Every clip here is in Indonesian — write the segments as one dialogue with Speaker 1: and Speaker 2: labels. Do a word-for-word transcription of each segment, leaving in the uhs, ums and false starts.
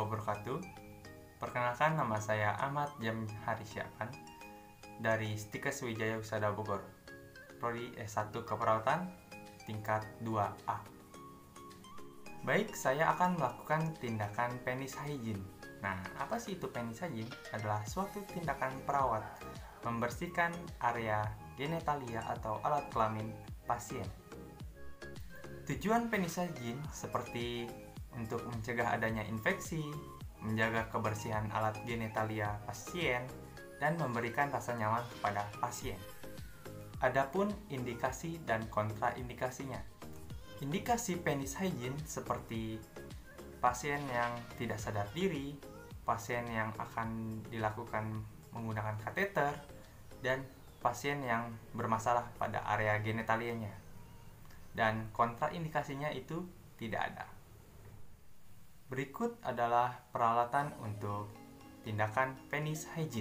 Speaker 1: wabarakatuh. Perkenalkan, nama saya Ahmad Jam Harisyapan dari Stikes Wijaya Wisada Bogor, Prodi S satu Keperawatan tingkat dua A. Baik, saya akan melakukan tindakan penis hygiene. Nah, apa sih itu penis hygiene? Adalah suatu tindakan perawat membersihkan area genitalia atau alat kelamin pasien. Tujuan penis hygiene seperti untuk mencegah adanya infeksi, menjaga kebersihan alat genitalia pasien, dan memberikan rasa nyaman kepada pasien. Adapun indikasi dan kontraindikasinya. Indikasi penis hygiene seperti pasien yang tidak sadar diri, pasien yang akan dilakukan menggunakan kateter, dan pasien yang bermasalah pada area genitalianya. Dan kontraindikasinya itu tidak ada. Berikut adalah peralatan untuk tindakan penis hygiene.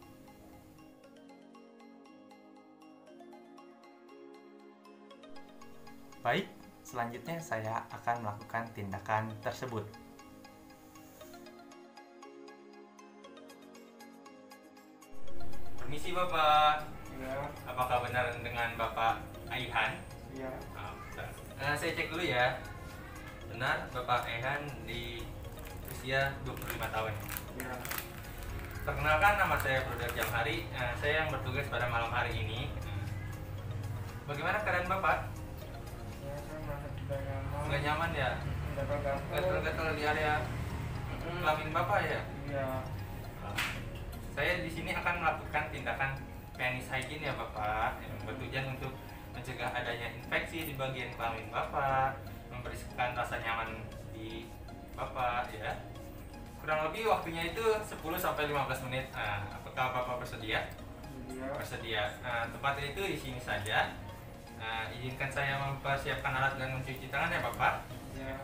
Speaker 1: Baik, selanjutnya saya akan melakukan tindakan tersebut. Permisi Bapak.
Speaker 2: Ya.
Speaker 1: Apakah benar dengan Bapak Aihan?
Speaker 2: Iya.
Speaker 1: Oh, nah, saya cek dulu ya. Benar, Bapak Aihan di usia dua puluh lima tahun.
Speaker 2: Iya.
Speaker 1: Perkenalkan, nama saya Brodar Jamhari. Nah, saya yang bertugas pada malam hari ini. Bagaimana keadaan Bapak?
Speaker 2: Ya, saya merasa tidak nyaman.
Speaker 1: Nggak nyaman ya?
Speaker 2: Gatal-gatal.
Speaker 1: Gatal-gatal di area kelamin Bapak ya?
Speaker 2: Iya.
Speaker 1: Saya di sini akan melakukan tindakan penis hygiene ya Bapak, yang bertujuan untuk mencegah adanya infeksi di bagian kelamin Bapak, memberikan rasa nyaman di Bapak ya. Kurang lebih waktunya itu sepuluh sampai lima belas menit. Nah, apakah Bapak bersedia?
Speaker 2: Iya.
Speaker 1: Bersedia. Nah, tempatnya itu di sini saja. Nah, izinkan saya mempersiapkan alat dan mencuci tangan ya Bapak.
Speaker 2: Iya.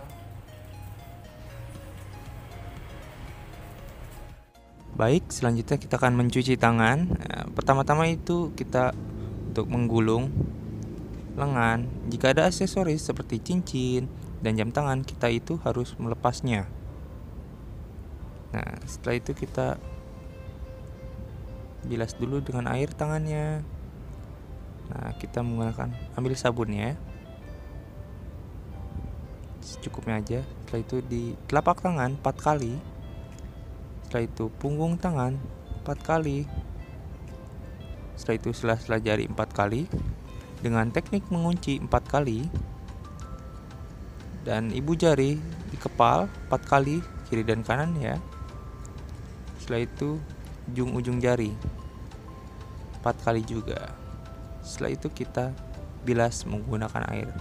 Speaker 3: Baik, selanjutnya kita akan mencuci tangan. Nah, pertama-tama itu kita untuk menggulung lengan. Jika ada aksesoris seperti cincin dan jam tangan, kita itu harus melepasnya. Nah, setelah itu kita bilas dulu dengan air tangannya. Nah, kita menggunakan ambil sabunnya, secukupnya aja. Setelah itu di telapak tangan empat kali. Setelah itu punggung tangan empat kali. Setelah itu sela-sela jari empat kali dengan teknik mengunci empat kali. Dan ibu jari di kepal empat kali, kiri dan kanan ya. Setelah itu ujung-ujung jari empat kali juga. Setelah itu kita bilas menggunakan air.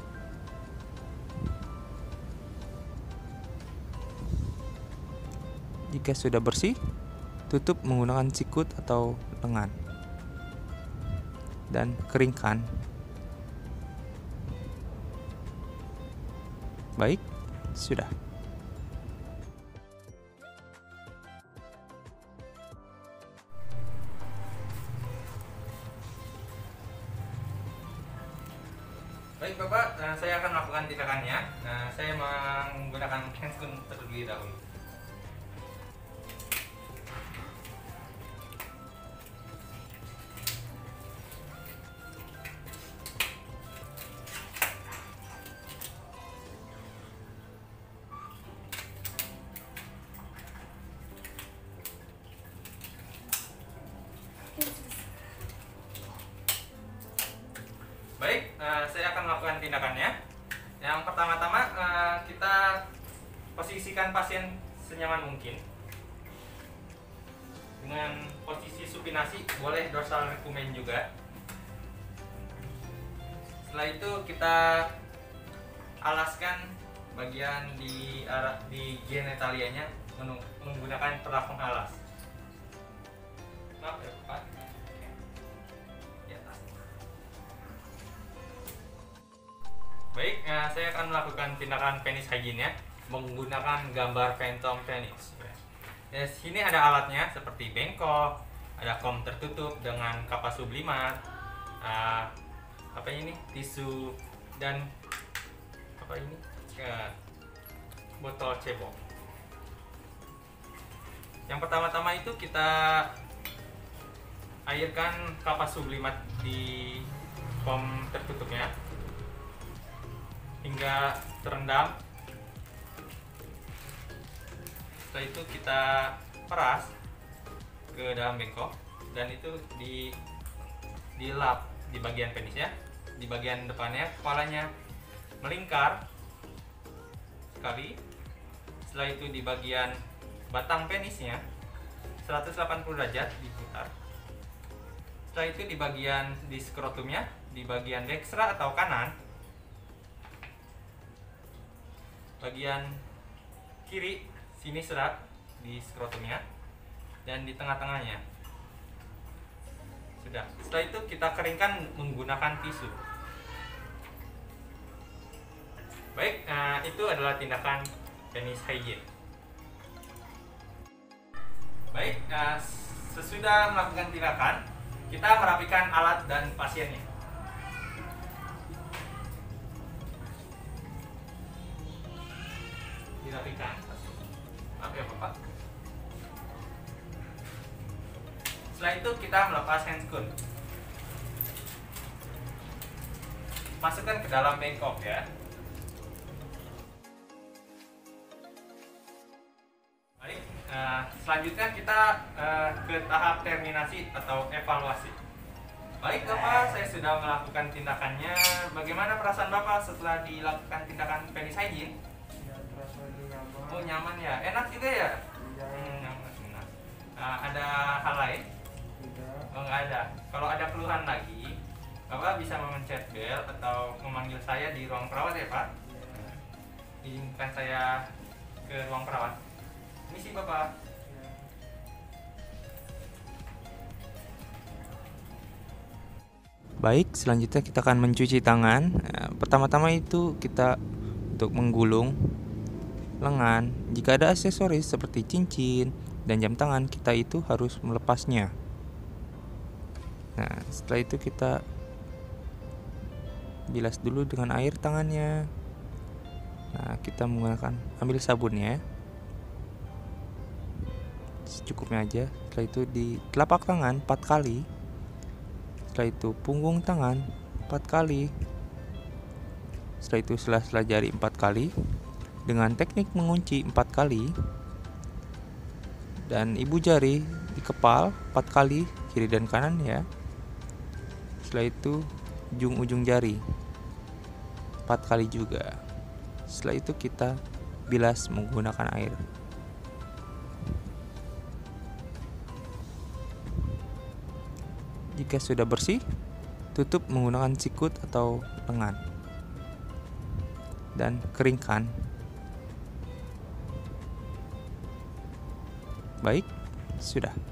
Speaker 3: Jika sudah bersih, tutup menggunakan sikut atau lengan dan keringkan. Baik, sudah.
Speaker 1: Baik Bapak, nah, saya akan melakukan tindakannya. Nah, saya menggunakan handscoon terlebih dahulu. Baik, uh, saya akan melakukan tindakannya. Yang pertama-tama uh, kita posisikan pasien senyaman mungkin dengan posisi supinasi, boleh dorsal recumen juga. Setelah itu kita alaskan bagian di arah di genitalianya menggunakan perah pengalas. Maaf ya Pak. Baik, nah, saya akan melakukan tindakan penis hygiene ya, menggunakan gambar phantom penis. Ya, sini ada alatnya seperti bengkok, ada kom tertutup dengan kapas sublimat, uh, apa ini tisu dan apa ini uh, botol cebok. Yang pertama-tama itu kita airkan kapas sublimat di pom tertutupnya hingga terendam. Setelah itu kita peras ke dalam bengkok dan itu di dilap di bagian penisnya, di bagian depannya kepalanya melingkar sekali. Setelah itu di bagian batang penisnya seratus delapan puluh derajat diputar. Setelah itu di bagian di skrotumnya, di bagian dekstra atau kanan, bagian kiri sini serat di skrotumnya, dan di tengah-tengahnya. Sudah. Setelah itu kita keringkan menggunakan tisu. Baik, nah itu adalah tindakan penis hygiene. Baik, nah, sesudah melakukan tindakan, kita merapikan alat dan pasiennya. Dirapikan. Maaf ya Bapak. Setelah itu kita melepas handscoon. Masukkan ke dalam bengkok ya. Baik, uh, selanjutnya kita uh, ke tahap terminasi atau evaluasi. Baik Bapak, saya sudah melakukan tindakannya. Bagaimana perasaan Bapak setelah dilakukan tindakan penis hygiene?
Speaker 2: Ya, terasa lebih nyaman.
Speaker 1: Oh nyaman ya, enak juga ya?
Speaker 2: Iya.
Speaker 1: Hmm, nyaman, enak. Nah, ada hal lain?
Speaker 2: Tidak.
Speaker 1: Oh nggak ada. Kalau ada keluhan lagi, Bapak bisa memencet bel atau memanggil saya di ruang perawat ya Pak.
Speaker 2: Ya.
Speaker 1: Izinkan saya ke ruang perawat. Misi Bapak.
Speaker 2: Ya.
Speaker 3: Baik, selanjutnya kita akan mencuci tangan. Nah, pertama-tama itu kita untuk menggulung lengan. Jika ada aksesoris seperti cincin dan jam tangan, kita itu harus melepasnya. Nah, setelah itu kita bilas dulu dengan air tangannya. Nah, kita menggunakan ambil sabunnya secukupnya aja. Setelah itu di telapak tangan empat kali. Setelah itu punggung tangan empat kali. Setelah itu sela-sela jari empat kali dengan teknik mengunci empat kali. Dan ibu jari di kepal empat kali kiri dan kanan ya. Setelah itu ujung-ujung jari empat kali juga. Setelah itu kita bilas menggunakan air. Jika sudah bersih, tutup menggunakan sikut atau lengan dan keringkan. Baik, sudah.